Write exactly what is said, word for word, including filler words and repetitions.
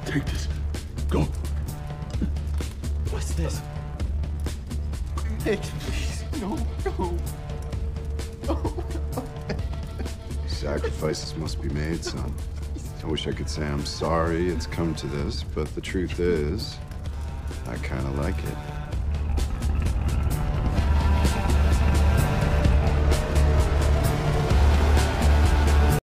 Take this. Go. What's this? Hicks, please. No, no. No. Sacrifices must be made, son. I wish I could say I'm sorry it's come to this, but the truth is, I kind of like it.